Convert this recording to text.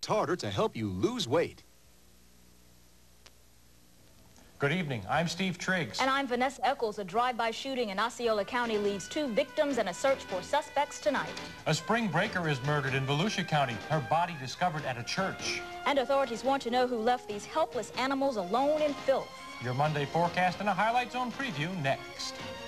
harder to help you lose weight. Good evening. I'm Steve Triggs. And I'm Vanessa Eccles. A drive-by shooting in Osceola County leaves 2 victims and a search for suspects tonight. A spring breaker is murdered in Volusia County. Her body discovered at a church. And authorities want to know who left these helpless animals alone in filth. Your Monday forecast and a Highlight Zone preview next.